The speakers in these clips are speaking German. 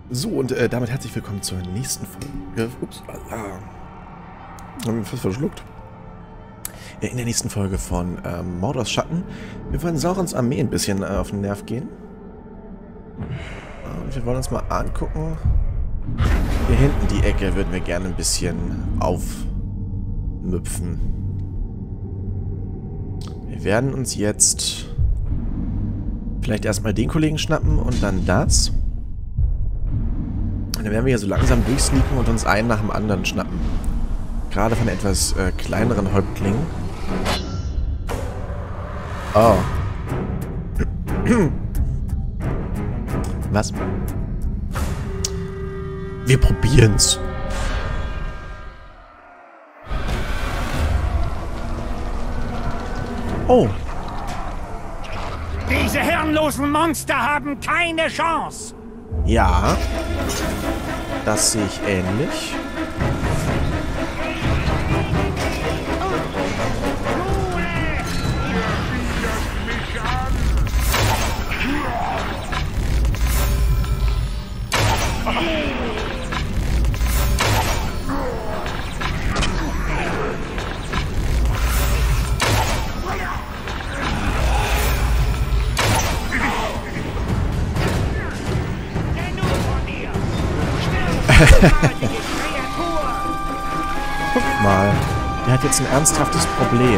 So, und damit herzlich willkommen zur nächsten Folge. Ups, haben wir fast verschluckt. In der nächsten Folge von Mordors Schatten. Wir wollen Saurons Armee ein bisschen auf den Nerv gehen. Und wir wollen uns mal angucken. Hier hinten die Ecke würden wir gerne ein bisschen aufmüpfen. Wir werden uns jetzt vielleicht erstmal den Kollegen schnappen und dann das. Und dann werden wir hier so langsam durchsneaken und uns einen nach dem anderen schnappen. Gerade von etwas kleineren Häuptlingen. Oh. Was? Wir probieren's. Oh. Diese hirnlosen Monster haben keine Chance. Ja. Das sehe ich ähnlich. Guck mal, der hat jetzt ein ernsthaftes Problem.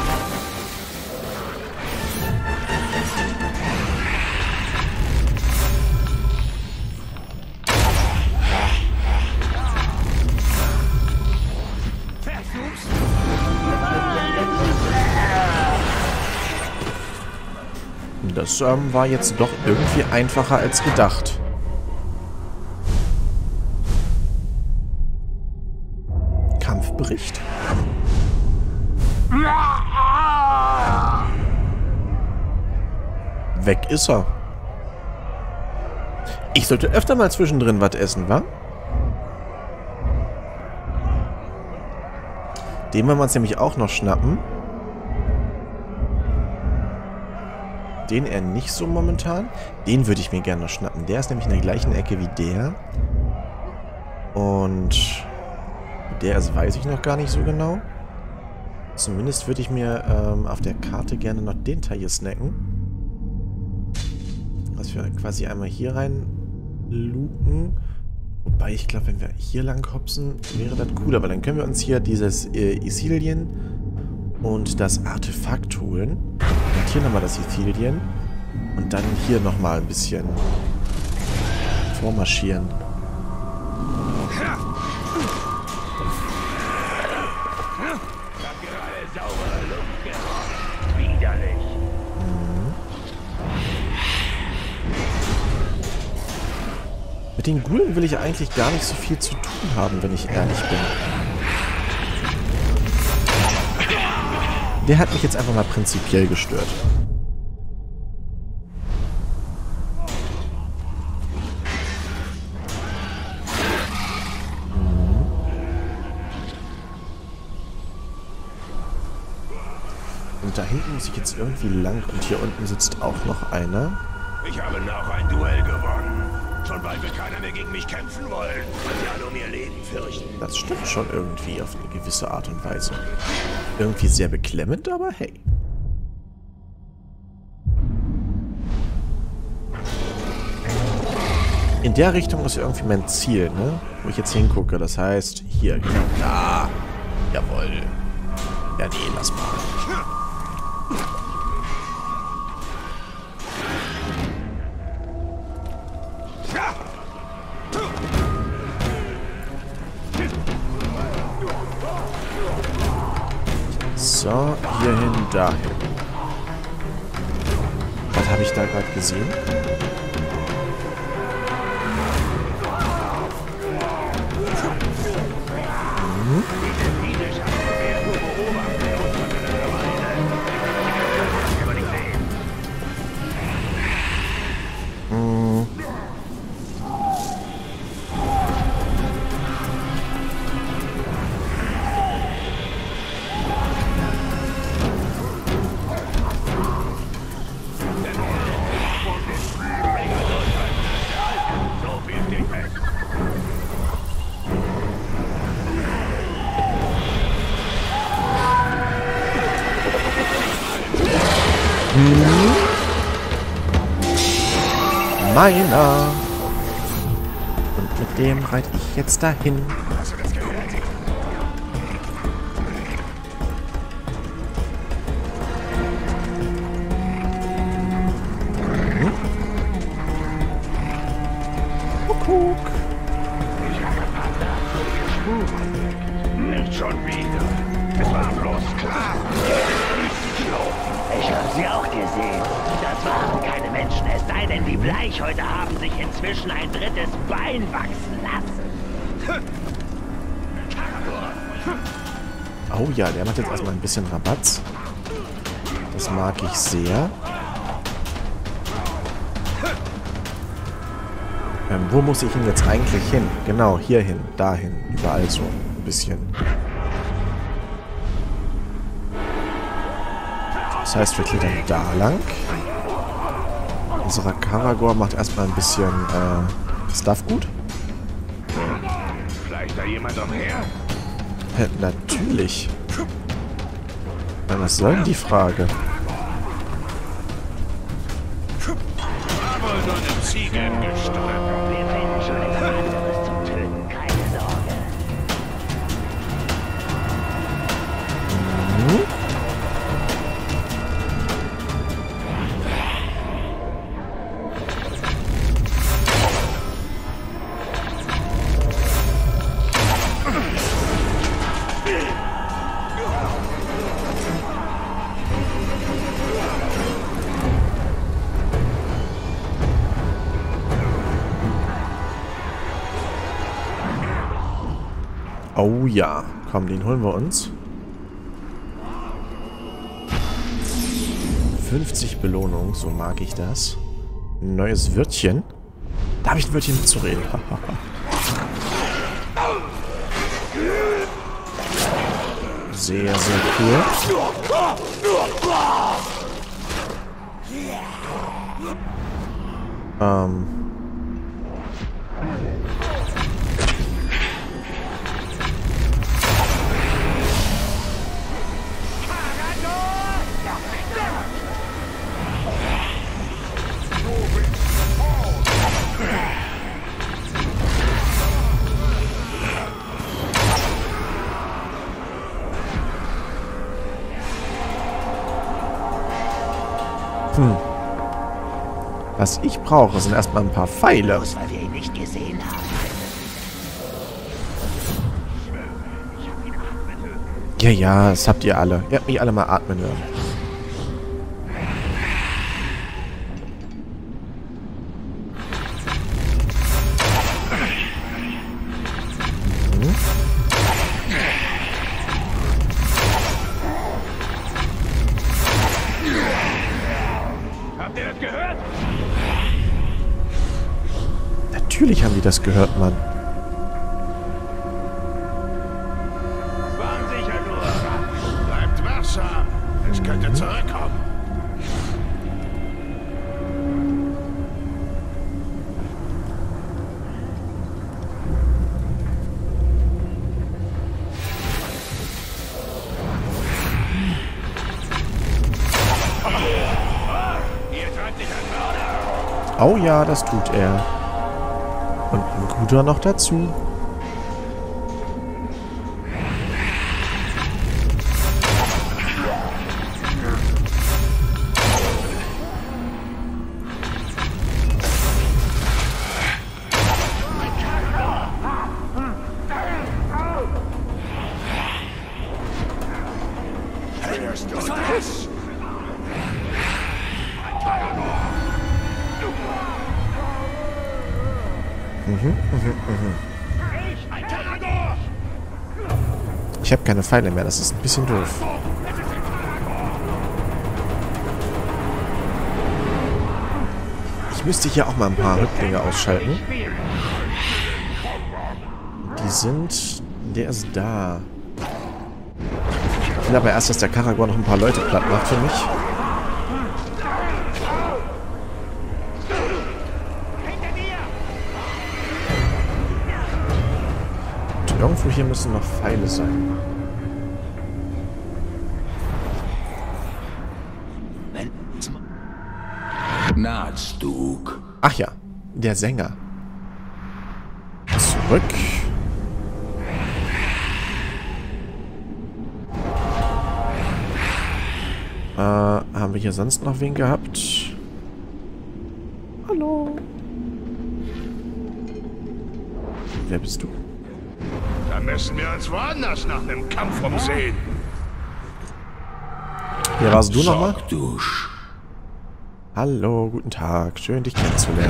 Das war jetzt doch irgendwie einfacher als gedacht. Kampfbericht. Weg ist er. Ich sollte öfter mal zwischendrin was essen, wa? Den wollen wir uns nämlich auch noch schnappen. Den eher nicht so momentan. Den würde ich mir gerne noch schnappen. Der ist nämlich in der gleichen Ecke wie der. Und der ist, weiß ich noch gar nicht so genau. Zumindest würde ich mir auf der Karte gerne noch den Teil hier snacken. Dass wir quasi einmal hier rein luken. Wobei ich glaube, wenn wir hier lang hopsen, wäre das cool. Aber dann können wir uns hier dieses Ithilien und das Artefakt holen. Und hier nochmal das Ithilien. Und dann hier nochmal ein bisschen vormarschieren. Mit den Ghoulen will ich eigentlich gar nicht so viel zu tun haben, wenn ich ehrlich bin. Der hat mich jetzt einfach mal prinzipiell gestört. Und da hinten muss ich jetzt irgendwie lang. Und hier unten sitzt auch noch einer. Ich habe noch ein Duell gewonnen. Schon bald wird keiner mehr gegen mich kämpfen wollen, weil sie alle um ihr Leben fürchten. Das stimmt schon irgendwie auf eine gewisse Art und Weise. Irgendwie sehr beklemmend, aber hey. In der Richtung ist irgendwie mein Ziel, ne? Wo ich jetzt hingucke. Das heißt, hier, genau. Da. Jawohl. Ja, nee, lass mal. So, hierhin, dahin. Was habe ich da gerade gesehen? Meiner. Und mit dem reite ich jetzt dahin. Hast du das gehört? Kuckuck. Ich habe verdammt Spuren. Nicht schon wieder. Es war bloß klar. Ich habe sie auch gesehen. Das waren keine Menschen, es sei denn, die Bleichhäute haben sich inzwischen ein drittes Bein wachsen lassen. Oh ja, der macht jetzt erstmal ein bisschen Rabatz. Das mag ich sehr. Wo muss ich ihn jetzt eigentlich hin? Genau, hierhin, dahin, überall so ein bisschen. Das heißt, wir klettern da lang. Unser Karagor macht erstmal ein bisschen Stuff gut. Vielleicht da jemand umher? Natürlich. Was soll denn die Frage? Aber so eine Ziege im Gestrüpp. Wir finden schon etwas anderes zum Töten, keine Sorge. Oh ja. Komm, den holen wir uns. 50 Belohnung, so mag ich das. Ein neues Wörtchen. Da habe ich ein Wörtchen mitzureden. Sehr, sehr cool. Was ich brauche, sind erstmal ein paar Pfeile. Bloß weil wir ihn nicht gesehen haben. Ja, ja, das habt ihr alle. Ihr habt mich alle mal atmen hören. Habt ihr das gehört? Natürlich haben die das gehört, Mann. Waren sicher nur. Bleibt wachsam. Es könnte zurückkommen. Ihr treibt dich an Mörder. Oh ja, das tut er. Und ein guter noch dazu. Hörst du das? Ich habe keine Pfeile mehr, das ist ein bisschen doof. Ich müsste hier auch mal ein paar Rücklinge ausschalten. Die sind... Der ist da. Ich will aber erst, dass der Karagor noch ein paar Leute platt macht für mich. Und irgendwo hier müssen noch Pfeile sein. Wenn es Nahtstug. Ach ja, der Sänger. Zurück. Haben wir hier sonst noch wen gehabt? Hallo. Wer bist du? Da müssen wir uns woanders nach einem Kampf umsehen. Wer warst du nochmal? Sorgdusch. Hallo, guten Tag. Schön, dich kennenzulernen.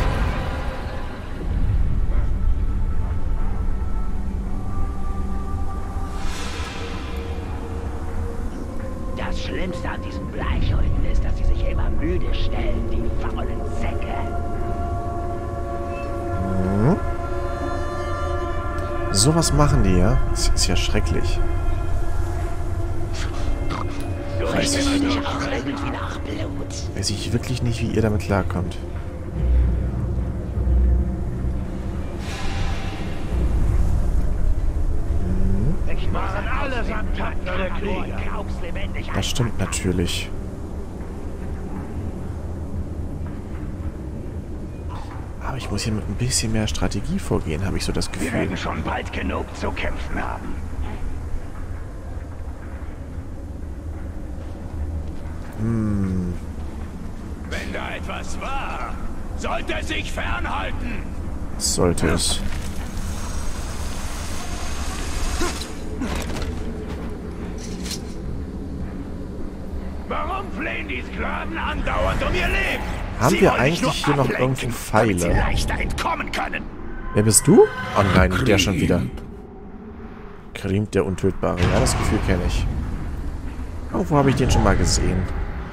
Das Schlimmste an diesen Bleichhäuten ist, dass sie sich immer müde stellen, die faulen Säcke. Mhm. Sowas machen die ja. Das ist ja schrecklich. Du riechst mich auch irgendwie nach Blut. Weiß ich wirklich nicht, wie ihr damit klarkommt. Ich waren allesamt tapfere Krieger. Das stimmt natürlich. Aber ich muss hier mit ein bisschen mehr Strategie vorgehen, habe ich so das Wir Gefühl. werden schon bald genug zu kämpfen haben. Wenn da etwas war, sollte er sich fernhalten. Sollte es. Warum flehen die Sklaven andauernd um ihr Leben? Haben Sie wir wollen mich eigentlich nur hier noch ablenken, irgendwo damit sie Pfeile? leichter entkommen können. Wer bist du? Oh nein, der schon wieder. Karim, der Untötbare. Ja, das Gefühl kenne ich. Irgendwo habe ich den schon mal gesehen.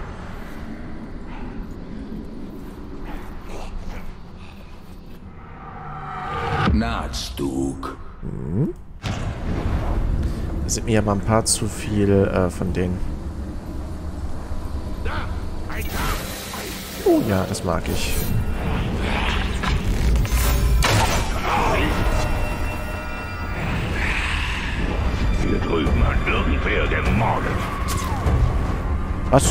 Nahtstug. Da sind mir aber ein paar zu viel von denen. Oh ja, das mag ich. Hier drüben hat irgendwer gemordet. Was?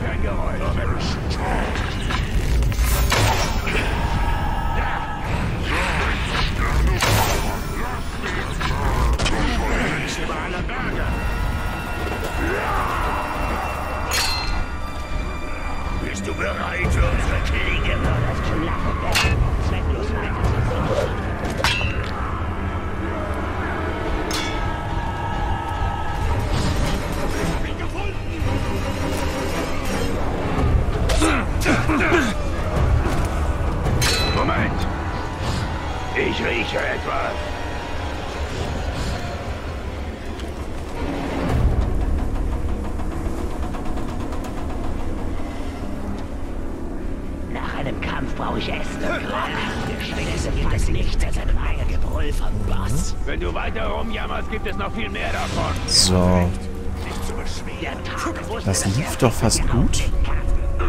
Bist du bereit für unsere Kriege? Das flache Bett. Zwecklos weiter zu Moment! Ich rieche etwas. Nach einem Kampf brauche ich Essen und Grog. Währenddessen gibt es nichts als ein Gebrüll vom Boss. Wenn du weiter rumjammerst, gibt es noch viel mehr davon. So. Nicht zu beschweren. Der Tag wusste, Das dass lief er doch fast genau gut. den kann.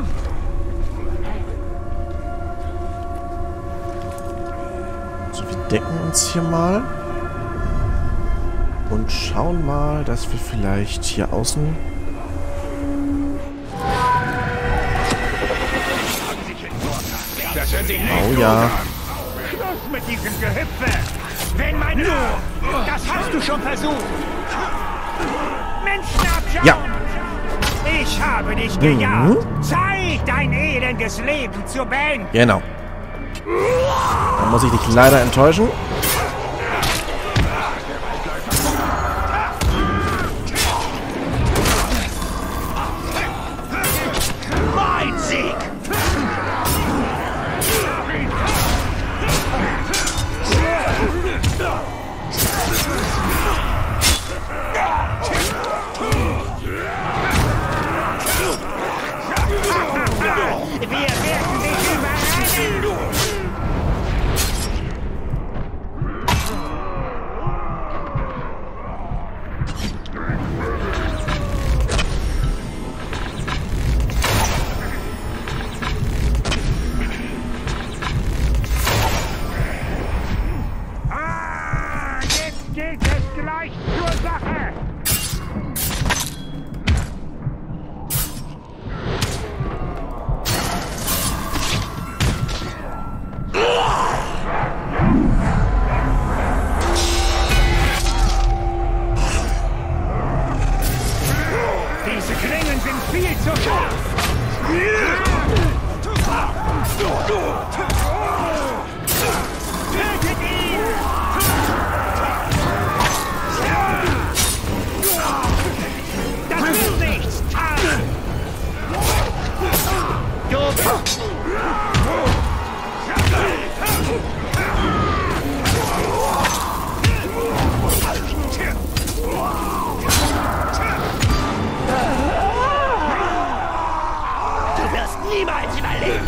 So, wir decken uns hier mal. Und schauen mal, dass wir vielleicht hier außen... Das hört sich nicht Oh gut ja. an. Schluss mit diesem Gehüpfe! Wenn meine... Das hast du schon versucht! Menschen abschauen! Ja. Ich habe dich gejagt! Zeit, dein elendes Leben zu beenden! Genau. Da muss ich dich leider enttäuschen. Mein Sieg! Wir werden dich überrennen! Viel zu scharf! Tötet ihn! Das ist nichts! Du bist... Du wirst niemals überleben!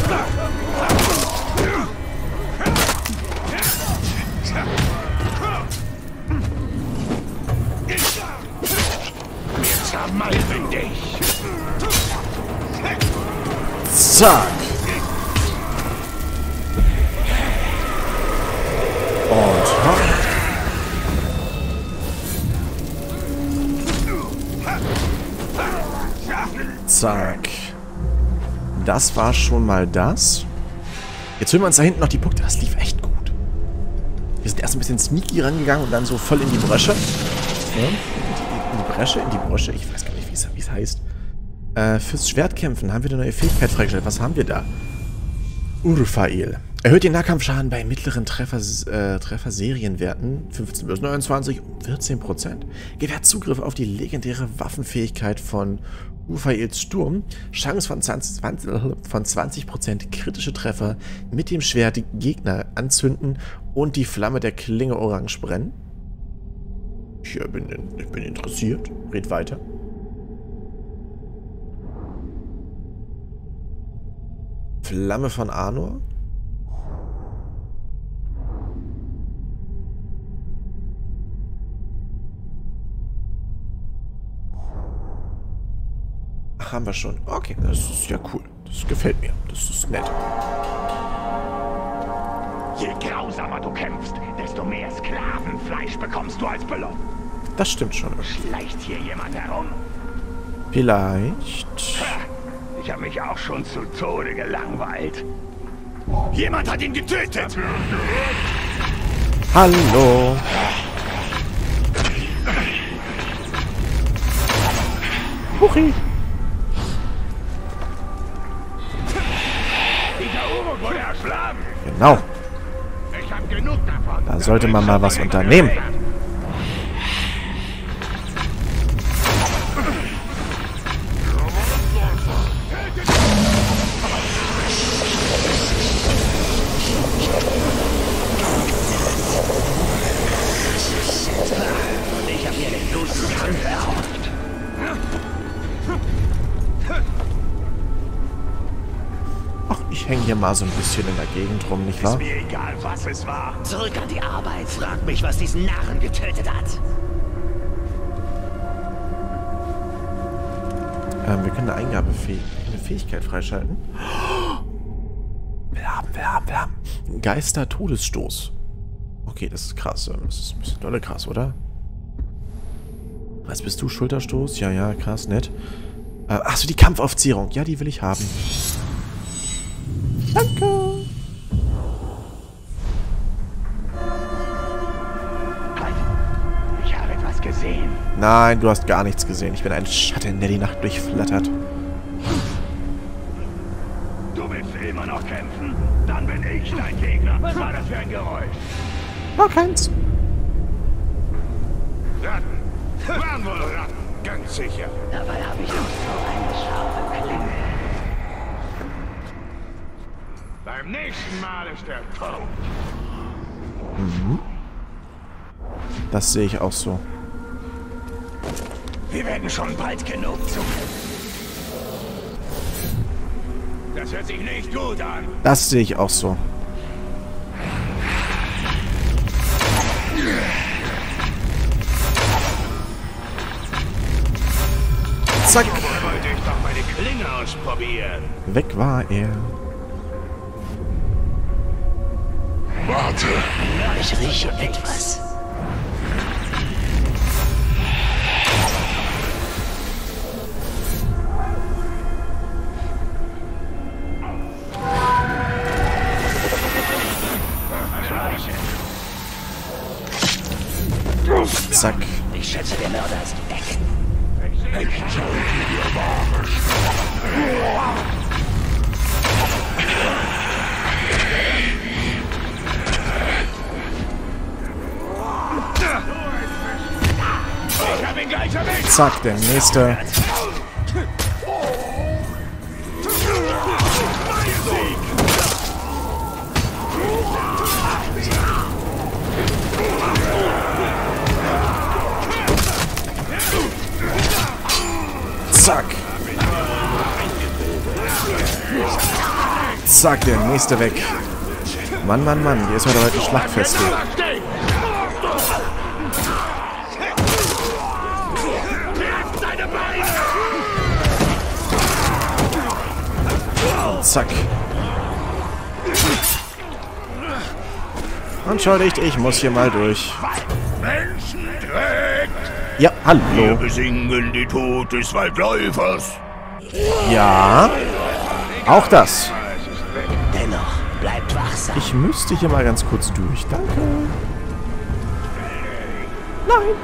Wir zermalmen dich. Zack. Und hopp. Zack. Das war schon mal das. Jetzt hören wir uns da hinten noch die Punkte. Das lief echt gut. Wir sind erst ein bisschen sneaky rangegangen und dann so voll in die Bresche. Ja, in die Bresche. Ich weiß gar nicht, wie es heißt. Fürs Schwertkämpfen haben wir eine neue Fähigkeit freigestellt. Was haben wir da? Urfael. Erhöht den Nahkampfschaden bei mittleren Trefferserienwerten 15 bis 29 um 14%. Gewährt Zugriff auf die legendäre Waffenfähigkeit von Urfaels Sturm. Chance von 20% kritische Treffer mit dem Schwert Gegner anzünden und die Flamme der Klinge orange brennen. Ich bin interessiert. Red weiter. Flamme von Arnor. Ach, haben wir schon. Okay, das ist ja cool. Das gefällt mir. Das ist nett. Je grausamer du kämpfst, desto mehr Sklavenfleisch bekommst du als Belohnung. Das stimmt schon. Schleicht hier jemand herum? Vielleicht. Ich habe mich auch schon zu Tode gelangweilt. Jemand hat ihn getötet! Hallo. Huchi. Dieser Uruk wurde erschlagen! Genau. Ich hab genug davon! Da sollte man mal was unternehmen. Ich hab mir den blutigen Kampf erhofft. Ach, ich hänge hier mal so ein bisschen in der Gegend rum, nicht wahr? Ist mir egal, was es war. Zurück an die Arbeit. Frag mich, was diesen Narren getötet hat. Wir können eine Fähigkeit freischalten. Wir haben. Geister-Todesstoß. Okay, das ist krass. Das ist ein bisschen dolle krass, oder? Was bist du? Schulterstoß? Ja, krass, nett. Achso, die Kampfaufzehrung. Ja, die will ich haben. Danke. Halt! Ich habe etwas gesehen. Nein, du hast gar nichts gesehen. Ich bin ein Schatten, der die Nacht durchflattert. Du willst immer noch kämpfen? Dann bin ich dein Gegner. Was war das für ein Geräusch? War keins. Ratten. Waren wohl Ratten. Ganz sicher. Dabei habe ich noch so eine scharfe Klinge. Beim nächsten Mal ist er tot. Das sehe ich auch so. Wir werden schon bald genug zu kämpfen. Das hört sich nicht gut an. Das sehe ich auch so. Zack. Wollte ich doch meine Klinge ausprobieren. Weg war er. Warte. Ich rieche etwas. Zack. Ich schätze, der Mörder ist weg. Ich zeige dir wahre Stärke. Zack, der nächste. Zack. Zack, der nächste weg. Mann, Mann, Mann, hier ist heute ein Schlachtfest. Zack. Entschuldigt, ich muss hier mal durch. Ja, hallo. Wir besingen die Tod des Waldläufers. Ja, auch das. Dennoch, bleibt wachsam. Ich müsste hier mal ganz kurz durch. Danke. Nein.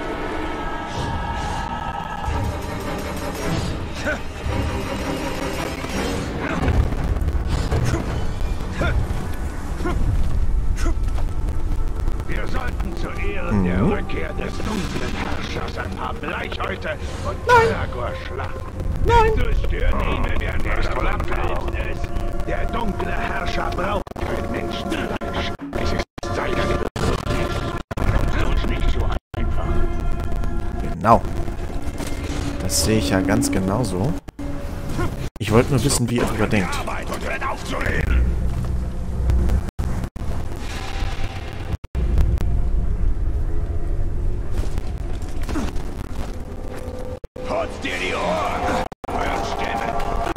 Wir sollten zu Ehren der Rückkehr des dunklen Herrschers ein paar Bleichhäute und Aragorn schlachten. Nein! Durchstören ihn, wenn wir an der Schlachtfeld essen. Der dunkle Herrscher braucht kein Menschenfleisch. Es ist seine Bedürfnis. Nicht so einfach. Genau. Das sehe ich ja ganz genauso. Ich wollte nur wissen, wie ihr darüber denkt. Arbeit und hört auf zu reden. Putz dir die Ohren! Hört Stimmen!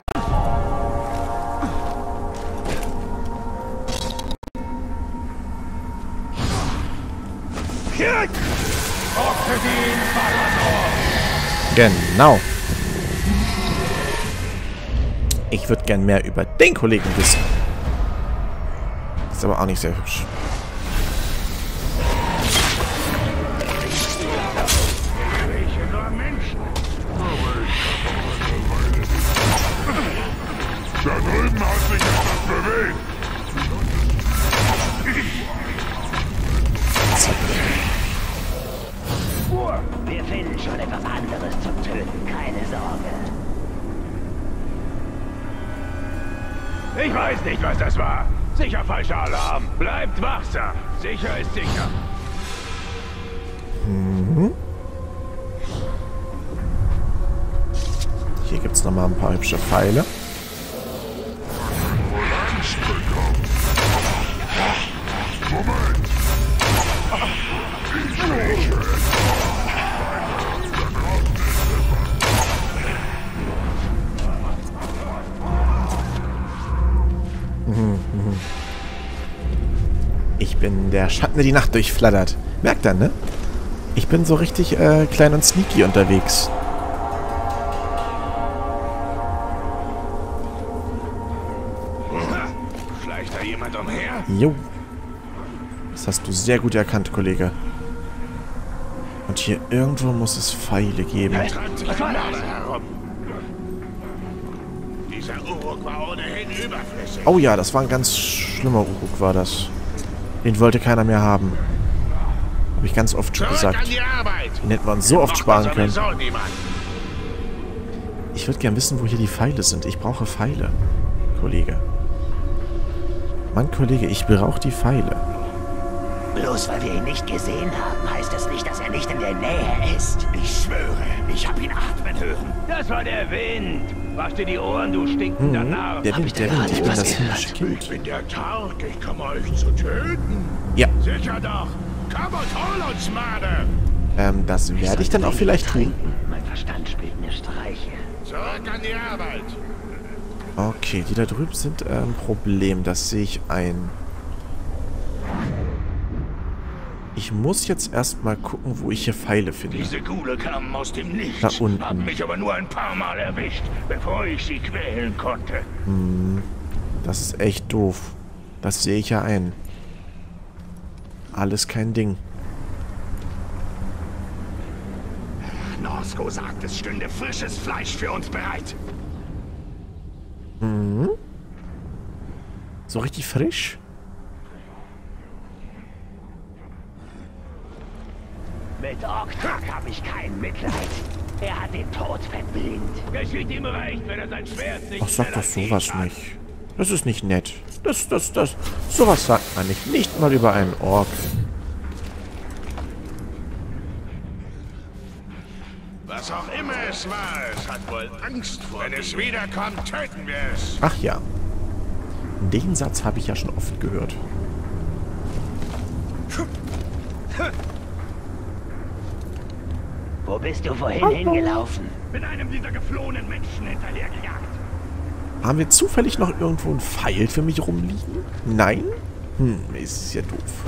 Genau. Ich würde gern mehr über den Kollegen wissen. Ist aber auch nicht sehr hübsch. Da drüben hat sich etwas bewegt. Wir finden schon etwas anderes zum Töten, keine Sorge. Ich weiß nicht, was das war. Sicher falscher Alarm. Bleibt wachsam. Sicher ist sicher. Hier gibt es nochmal ein paar hübsche Pfeile. Ich bin der Schatten, der die Nacht durchflattert. Merkt ihr, ne? Ich bin so richtig klein und sneaky unterwegs. Schleicht da jemand umher? Jo. Das hast du sehr gut erkannt, Kollege. Und hier irgendwo muss es Pfeile geben. Treibt sich ein Mörder herum. Dieser Uruk war ohnehin überflüssig. Oh ja, das war ein ganz schlimmer Uruk, war das. Den wollte keiner mehr haben. Habe ich ganz oft schon Zurück an gesagt. die Arbeit. Den hätten wir uns so oft sparen können. Sowieso niemand. Ich würde gern wissen, wo hier die Pfeile sind. Ich brauche Pfeile, Kollege. Mann, Kollege, ich brauche die Pfeile. Bloß weil wir ihn nicht gesehen haben, heißt das nicht, dass er nicht in der Nähe ist. Ich schwöre, ich habe ihn atmen hören. Das war der Wind. Wasch dir die Ohren, du stinkender Narr. Der Wind, der Wind. Ich bin das himmlische Ich Kind. bin der Tark. Ich komme euch zu töten. Ja, Sicher doch. Komm und hol uns, Made. das werde ich dann auch vielleicht tun. Mein Verstand spielt mir Streiche. Zurück an die Arbeit. Okay, die da drüben sind ein Problem. Das sehe ich ein. Ich muss jetzt erstmal gucken, wo ich hier Pfeile finde. Diese Ghule kamen aus dem Nichts. Da unten. Haben mich aber nur ein paar Mal erwischt, bevor ich sie quälen konnte. Das ist echt doof. Das sehe ich ja ein. Alles kein Ding. Norsko sagt, es stünde frisches Fleisch für uns bereit. So richtig frisch? Mit Oktak habe ich kein Mitleid. Er hat den Tod verblindt. Geschieht ihm recht, wenn er sein Schwert nicht Ach, sag doch sowas nicht. Das ist nicht nett. Sowas sagt man nicht. Nicht mal über einen Ork. Was auch immer es war, es hat wohl Angst vor mir. Wenn es wiederkommt, töten wir es. Ach ja. Den Satz habe ich ja schon oft gehört. Wo bist du vorhin hingelaufen? Bin einem dieser geflohenen Menschen hinterhergejagt. Haben wir zufällig noch irgendwo ein Pfeil für mich rumliegen? Nein? Ist ja doof.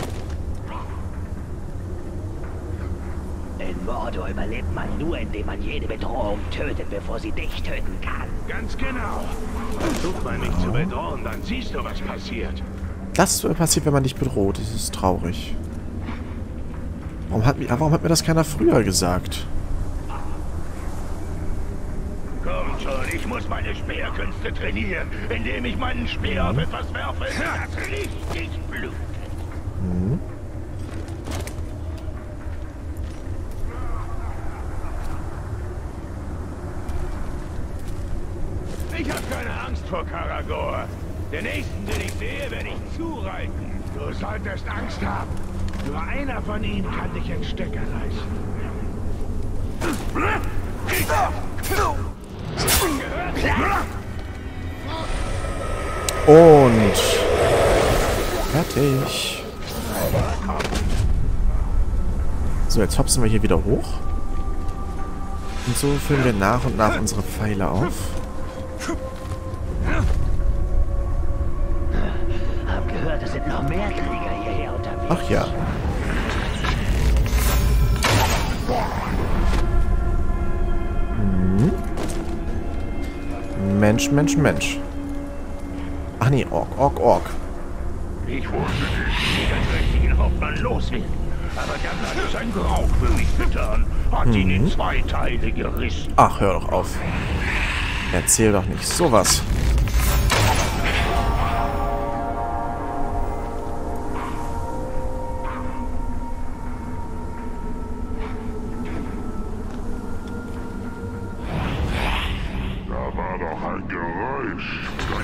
In Mordor überlebt man nur, indem man jede Bedrohung tötet, bevor sie dich töten kann. Ganz genau. Versucht man mich zu bedrohen, dann siehst du, was passiert. Das passiert, wenn man dich bedroht. Das ist traurig. Warum hat mir das keiner früher gesagt? Kommt schon, ich muss meine Speerkünste trainieren, indem ich meinen Speer auf etwas werfe, das richtig blutet. Ich habe keine Angst vor Karagor. Den nächsten, den ich sehe, werde ich zureiten. Du solltest Angst haben. Nur einer von ihnen kann dich in Stücke reißen. Und fertig. So, jetzt hopsen wir hier wieder hoch. Und so füllen wir nach und nach unsere Pfeile auf. Hab gehört, es sind noch mehr Krieger hierher unterwegs. Ach ja. Mensch, Mensch, Mensch. Ach nee, Ork. Ich wusste nicht, wie den richtigen Hauptmann los will. Aber dann hat es ein Grauch für mich getan. Hat ihn in 2 Teile gerissen. Ach, hör doch auf. Erzähl doch nicht sowas. Da war doch ein Geräusch.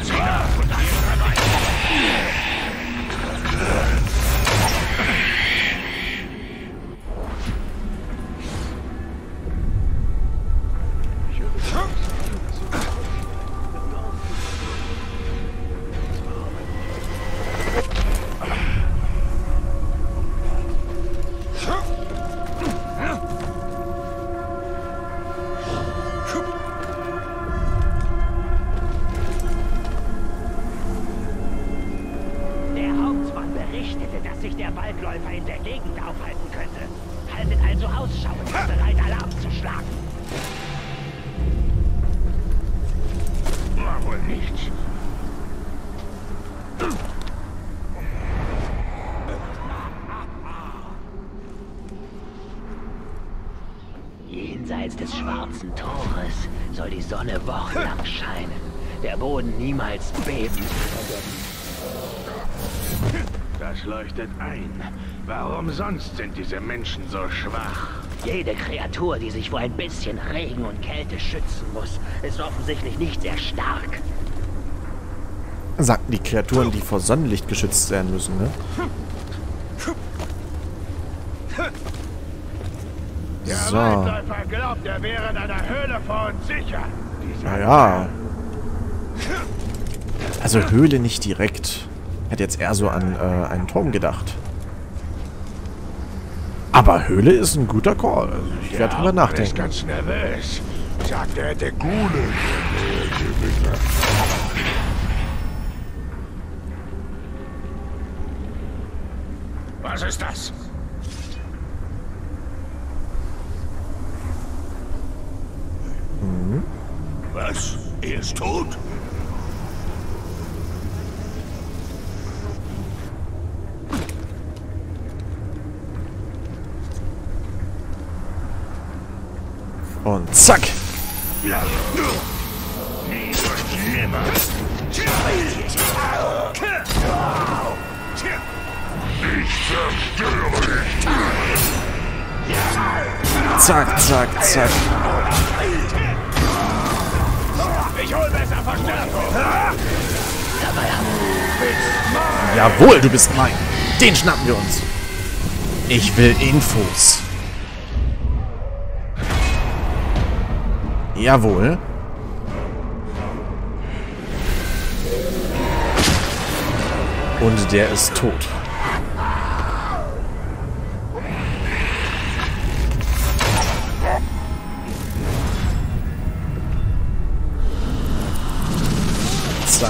Waldläufer in der Gegend aufhalten könnte. Haltet also Ausschau und seid bereit, Alarm zu schlagen. War wohl nichts. Jenseits des schwarzen Tores soll die Sonne wochenlang scheinen. Der Boden niemals beben. Das leuchtet ein. Warum sonst sind diese Menschen so schwach? Jede Kreatur, die sich vor ein bisschen Regen und Kälte schützen muss, ist offensichtlich nicht sehr stark. Sagten die Kreaturen, die vor Sonnenlicht geschützt werden müssen, ne? Der Waldläufer glaubt, er wäre in einer Höhle vor uns sicher. Naja. Also Höhle nicht direkt. Hätte jetzt eher so an einen Turm gedacht. Aber Höhle ist ein guter Call. Also ich werde drüber nachdenken. Er ist ganz nervös. Sagt, er hätte Gule. Was ist das? Mhm. Was? Er ist tot? Und zack! Ja. Nie und nimmer. Ich zerstöre dich! Zack, zack, zack. Ich hol besser Verstärkung. Jawohl, du bist mein. Den schnappen wir uns. Ich will Infos. Jawohl. Und der ist tot. Zack.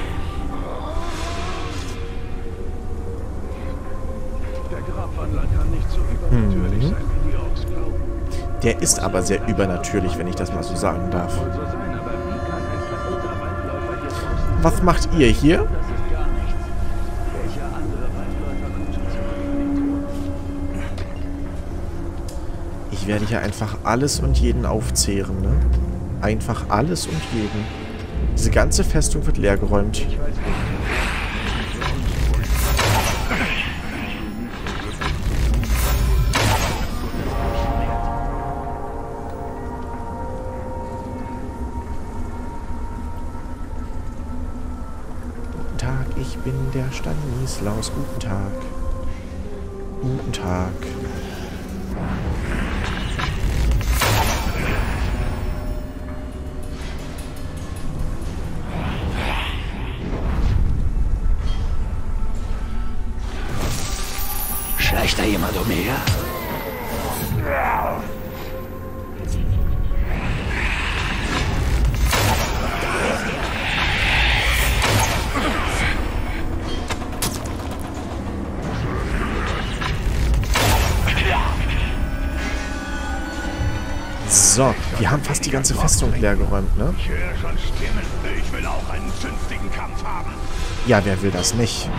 Der Grabwandler kann nicht so übernatürlich sein, wie die Orks glauben. Der ist aber sehr übernatürlich, wenn ich das mal so sagen darf. Soll so sein, aber wie kann ein verirrter Waldläufer hier draußen... Was macht ihr hier? Das ist gar nichts. Welcher andere Waldläufer kommt schon zurück an den Tor? Ich werde hier einfach alles und jeden aufzehren, ne? Einfach alles und jeden. Diese ganze Festung wird leergeräumt. Ich weiß nicht. Guten Tag, ich bin der Stanislaus. Guten Tag. Guten Tag. Schleicht da jemand umher? So, wir haben fast die ganze Festung leergeräumt, ne? Ich höre schon Stimmen. Ich will auch einen zünftigen Kampf haben. Ja, wer will das nicht?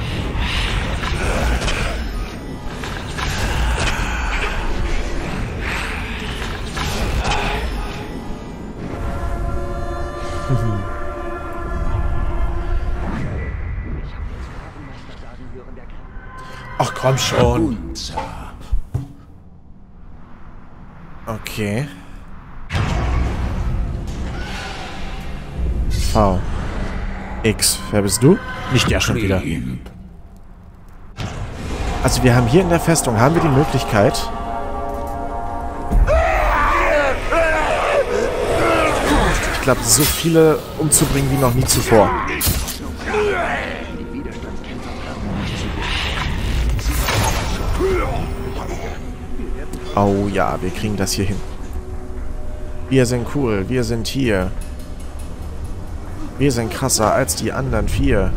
Ach komm schon. Okay. V. X. Wer bist du? Nicht der schon wieder. Also wir haben hier in der Festung, haben wir die Möglichkeit... Ich glaube, so viele umzubringen wie noch nie zuvor. Oh ja, wir kriegen das hier hin. Wir sind cool, wir sind hier. Wir sind krasser als die anderen 4.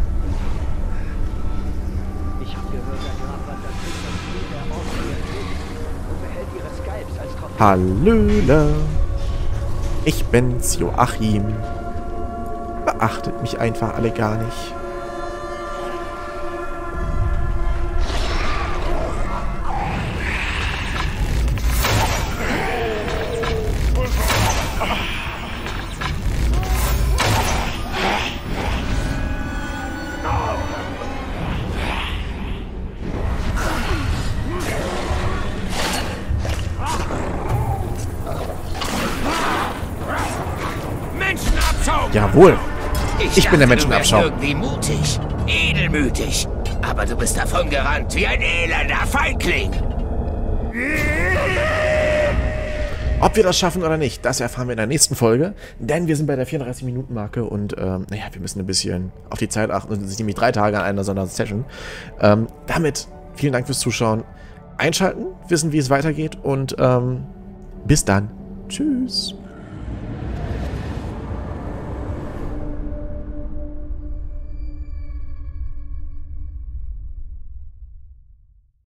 Ich hab gehört, der Grabwandler kriegt das Spiel der Orks und behält ihre Skypes als Trophäe. Hallöle. Ich bin's, Joachim. Beachtet mich einfach alle gar nicht. Jawohl. Ich bin der Menschenabschau. Du bist irgendwie mutig, edelmütig. Aber du bist davon gerannt wie ein elender Feigling. Ob wir das schaffen oder nicht, das erfahren wir in der nächsten Folge. Denn wir sind bei der 34-Minuten-Marke und naja, wir müssen ein bisschen auf die Zeit achten. Es sind nämlich 3 Tage an einer Sondersession. Damit vielen Dank fürs Zuschauen. Einschalten, wissen, wie es weitergeht und bis dann. Tschüss.